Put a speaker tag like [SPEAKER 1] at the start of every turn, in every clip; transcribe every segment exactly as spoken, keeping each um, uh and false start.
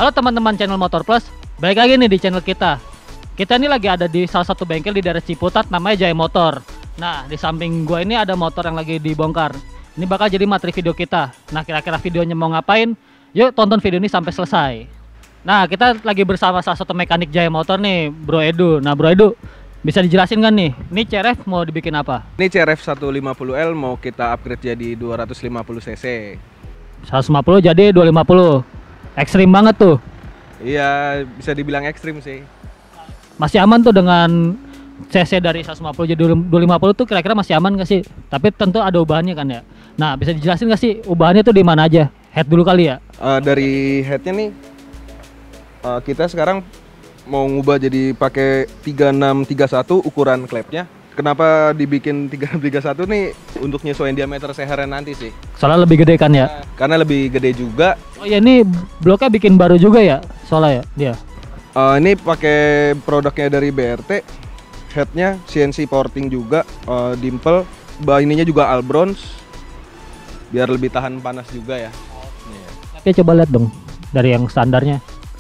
[SPEAKER 1] Halo teman-teman channel Motor Plus, balik lagi nih di channel kita. Kita ini lagi ada di salah satu bengkel di daerah Ciputat, namanya Jaya Motor. Nah, di samping gua ini ada motor yang lagi dibongkar. Ini bakal jadi materi video kita. Nah, kira-kira videonya mau ngapain? Yuk tonton video ini sampai selesai. Nah, kita lagi bersama salah satu mekanik Jaya Motor nih, Bro Edu. Nah, Bro Edu, bisa dijelasin kan nih, ini C R F mau dibikin apa?
[SPEAKER 2] Ini C R F seratus lima puluh L mau kita upgrade jadi dua ratus lima puluh cc.
[SPEAKER 1] seratus lima puluh jadi dua ratus lima puluh. Ekstrim banget tuh.
[SPEAKER 2] Iya, bisa dibilang ekstrim sih.
[SPEAKER 1] Masih aman tuh dengan cc dari seratus lima puluh jadi dua ratus lima puluh tuh, kira-kira masih aman gak sih? Tapi tentu ada ubahannya kan ya. Nah, bisa dijelasin gak sih ubahannya tuh di mana aja? Head dulu kali ya.
[SPEAKER 2] Uh, dari headnya nih, uh, kita sekarang mau ngubah jadi pakai tiga enam tiga satu ukuran klepnya. Kenapa dibikin tiga enam tiga satu nih? Untuk nyesuaiin diameter sehernya nanti sih.
[SPEAKER 1] Soalnya lebih gede kan ya?
[SPEAKER 2] Nah, karena lebih gede juga.
[SPEAKER 1] Oh ya, ini bloknya bikin baru juga ya? Soalnya ya dia.
[SPEAKER 2] Uh, ini pakai produknya dari B R T. Headnya C N C porting juga, uh, dimple. Bah ininya juga Albrons. Biar lebih tahan panas juga ya.
[SPEAKER 1] Oke, coba lihat dong dari yang standarnya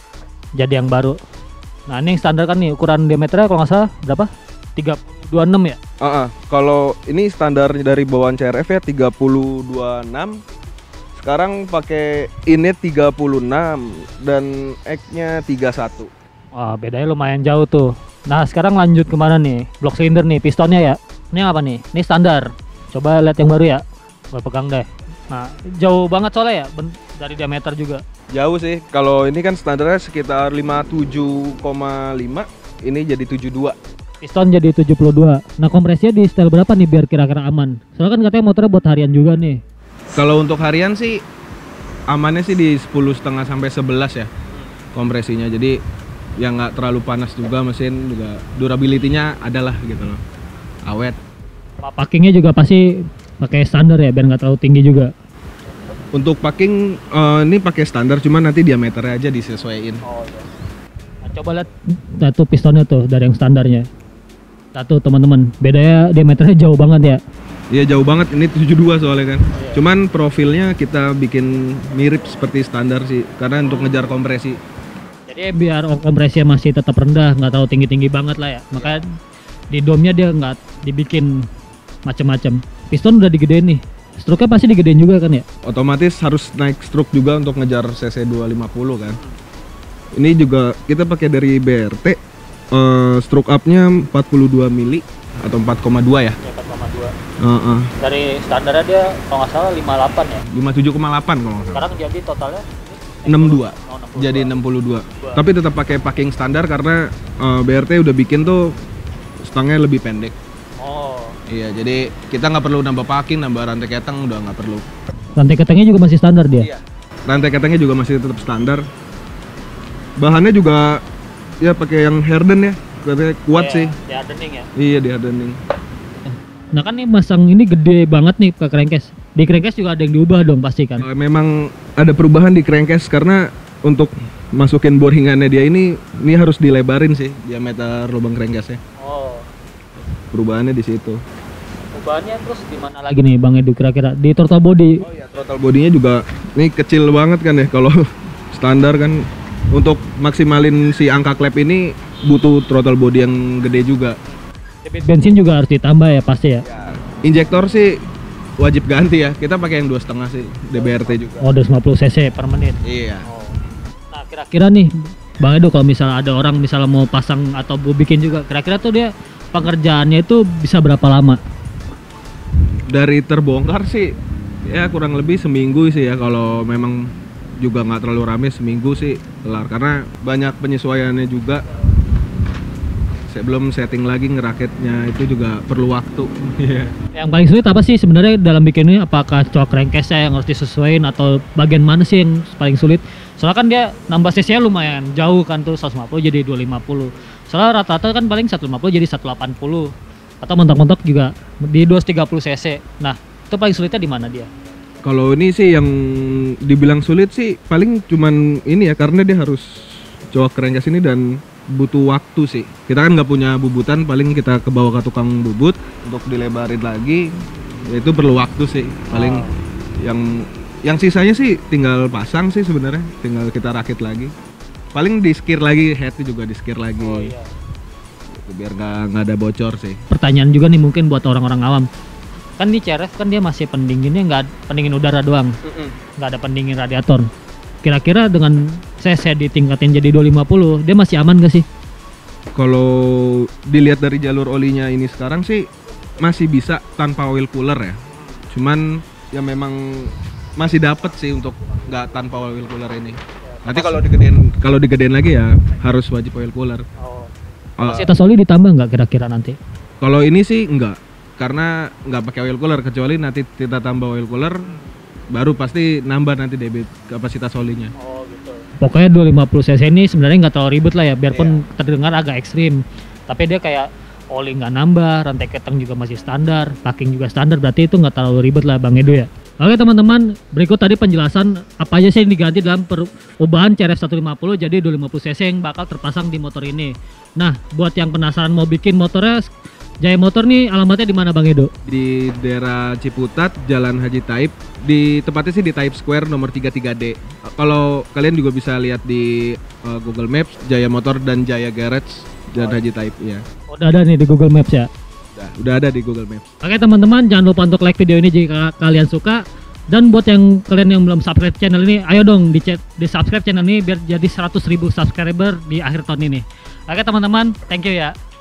[SPEAKER 1] jadi yang baru. Nah, ini yang standar kan nih, ukuran diameternya kalau nggak salah berapa? tiga puluh dua puluh enam ya?
[SPEAKER 2] Uh -uh. Kalau ini standar dari bawaan C R F ya tiga puluh dua puluh enam. Sekarang pakai init tiga puluh enam dan X-nya tiga puluh satu.
[SPEAKER 1] Wah, bedanya lumayan jauh tuh. Nah, sekarang lanjut kemana nih? Blok silinder nih, pistonnya ya. Ini apa nih? Ini standar. Coba lihat yang baru ya. Gue pegang deh. Nah, jauh banget soalnya ya dari diameter juga.
[SPEAKER 2] Jauh sih. Kalau ini kan standarnya sekitar lima puluh tujuh koma lima, ini jadi tujuh puluh dua.
[SPEAKER 1] Piston jadi tujuh puluh dua. Nah, kompresinya di setel berapa nih biar kira-kira aman? Soalnya kan katanya motornya buat harian juga nih.
[SPEAKER 2] Kalau untuk harian sih amannya sih di sepuluh setengah sampai sebelas ya kompresinya. Jadi yang nggak terlalu panas juga, mesin juga durability-nya adalah gitu loh. Awet.
[SPEAKER 1] Packingnya juga pasti pakai standar ya biar nggak terlalu tinggi juga.
[SPEAKER 2] Untuk packing uh, ini pakai standar, cuman nanti diameternya aja disesuaiin.
[SPEAKER 1] Oh iya. Nah, coba lihat satu pistonnya tuh dari yang standarnya. Satu teman-teman, bedanya diameternya jauh banget ya.
[SPEAKER 2] Iya jauh banget, ini tujuh puluh dua soalnya kan. Oh, iya. Cuman profilnya kita bikin mirip seperti standar sih, karena untuk ngejar kompresi.
[SPEAKER 1] Jadi biar kompresinya masih tetap rendah, nggak terlalu tinggi-tinggi banget lah ya. Makanya di domnya dia nggak dibikin macam-macam. Piston udah digedein nih. Struknya pasti digedein juga kan ya?
[SPEAKER 2] Otomatis harus naik struk juga untuk ngejar cc dua ratus lima puluh kan. Ini juga kita pakai dari B R T. Uh, stroke up-nya empat puluh dua mili atau empat koma dua ya?
[SPEAKER 1] empat koma dua.
[SPEAKER 2] Uh -uh.
[SPEAKER 1] Dari standarnya dia kalau nggak salah lima puluh delapan ya?
[SPEAKER 2] lima puluh tujuh koma delapan kalau nggak salah.
[SPEAKER 1] Sekarang jadi totalnya
[SPEAKER 2] enam puluh dua.
[SPEAKER 1] Oh, enam puluh dua.
[SPEAKER 2] Jadi enam puluh dua. Tapi tetap pakai packing standar karena uh, B R T udah bikin tuh stangnya lebih pendek.
[SPEAKER 1] Oh.
[SPEAKER 2] Iya, jadi kita nggak perlu nambah packing, nambah rantai keteng udah nggak perlu.
[SPEAKER 1] Rantai ketengnya juga masih standar dia?
[SPEAKER 2] Iya. Rantai ketengnya juga masih tetap standar. Bahannya juga ya pakai yang harden ya, katanya kuat
[SPEAKER 1] yeah,
[SPEAKER 2] sih.
[SPEAKER 1] Di hardening ya?
[SPEAKER 2] Iya, di hardening.
[SPEAKER 1] Nah kan nih masang ini gede banget nih ke crankcase. Di crankcase juga ada yang diubah dong pasti kan?
[SPEAKER 2] Memang ada perubahan di crankcase karena untuk masukin boringannya dia ini ini harus dilebarin sih diameter lubang crankcase-nya.
[SPEAKER 1] Oh.
[SPEAKER 2] Perubahannya di situ.
[SPEAKER 1] Perubahannya terus di mana lagi nih Bang Edu kira-kira? Di throttle body.
[SPEAKER 2] Oh iya, throttle bodinya juga ini kecil banget kan ya kalau standar kan. Untuk maksimalin si angka klep ini butuh throttle body yang gede juga.
[SPEAKER 1] Debit bensin juga harus ditambah ya pasti ya?
[SPEAKER 2] Ya, injektor sih wajib ganti ya. Kita pakai yang dua setengah sih D B R T juga.
[SPEAKER 1] Oh, dua ratus lima puluh cc per menit.
[SPEAKER 2] Iya.
[SPEAKER 1] Oh. Nah kira-kira nih Bang Edu kalau misalnya ada orang misalnya mau pasang atau mau bikin juga, kira-kira tuh dia pengerjaannya itu bisa berapa lama?
[SPEAKER 2] Dari terbongkar sih ya kurang lebih seminggu sih ya, kalau memang juga nggak terlalu rame seminggu sih kelar, karena banyak penyesuaiannya juga. Saya belum setting lagi ngeraketnya, itu juga perlu waktu.
[SPEAKER 1] Yang paling sulit apa sih sebenarnya dalam bikin ini? Apakah coak crankcase-nya yang harus disesuaikan atau bagian mana sih yang paling sulit? Soalnya kan dia nambah cc-nya lumayan jauh kan tuh, seratus lima puluh jadi dua ratus lima puluh. Soalnya rata-rata kan paling seratus lima puluh jadi seratus delapan puluh. Atau mentok-mentok juga di dua ratus tiga puluh cc. Nah, itu paling sulitnya di mana dia?
[SPEAKER 2] Kalau ini sih yang dibilang sulit sih paling cuman ini ya, karena dia harus coak crankcase ini dan butuh waktu sih. Kita kan nggak punya bubutan, paling kita ke bawah ke tukang bubut untuk dilebarin lagi. Ya itu perlu waktu sih. Paling oh. yang yang sisanya sih tinggal pasang sih sebenarnya, tinggal kita rakit lagi. paling di skir lagi, headnya juga di skir lagi.
[SPEAKER 1] Oh iya.
[SPEAKER 2] Gitu, biar nggak nggak ada bocor sih.
[SPEAKER 1] Pertanyaan juga nih mungkin buat orang-orang awam. Kan di C R F kan dia masih pendinginnya nggak pendingin udara doang, nggak ada pendingin radiator. Kira-kira dengan C C ditingkatin jadi dua lima puluh, dia masih aman gak sih?
[SPEAKER 2] Kalau dilihat dari jalur olinya ini sekarang sih masih bisa tanpa oil cooler ya. Cuman ya memang masih dapat sih untuk nggak tanpa oil cooler ini. Nanti kalau digedein kalau digedein lagi ya harus wajib oil cooler.
[SPEAKER 1] Oh.
[SPEAKER 2] Uh,
[SPEAKER 1] Kapasitas oli ditambah nggak kira-kira nanti?
[SPEAKER 2] Kalau ini sih enggak, karena nggak pakai oil cooler, kecuali nanti kita tambah oil cooler baru pasti nambah nanti debit kapasitas olinya.
[SPEAKER 1] Oh gitu. Pokoknya dua lima puluh cc ini sebenarnya nggak terlalu ribet lah ya, biarpun yeah. terdengar agak ekstrim. Tapi dia kayak oli nggak nambah, rantai keteng juga masih standar, packing juga standar, berarti itu nggak terlalu ribet lah Bang Edo ya. Oke teman-teman, berikut tadi penjelasan apa aja sih yang diganti dalam perubahan C R F seratus lima puluh jadi dua lima puluh cc yang bakal terpasang di motor ini. Nah, buat yang penasaran mau bikin motornya, Jaya Motor nih alamatnya di mana Bang Edo?
[SPEAKER 2] Di daerah Ciputat, Jalan Haji Taib. Di tempatnya sih di Taib Square nomor tiga puluh tiga D. Kalau kalian juga bisa lihat di uh, Google Maps, Jaya Motor dan Jaya Garage Jalan oh. Haji Taib ya.
[SPEAKER 1] Udah ada nih di Google Maps ya?
[SPEAKER 2] Udah, udah ada di Google Maps. Oke
[SPEAKER 1] teman-teman, jangan lupa untuk like video ini jika kalian suka. Dan buat yang kalian yang belum subscribe channel ini, ayo dong di, di subscribe channel ini biar jadi seratus ribu subscriber di akhir tahun ini. Oke teman-teman, thank you ya.